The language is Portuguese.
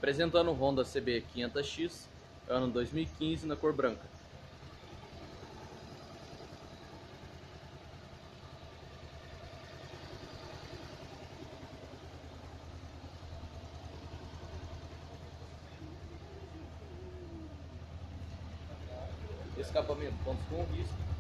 Apresentando o Honda CB 500X, ano 2015, na cor branca. Escapamento, pontos com risco.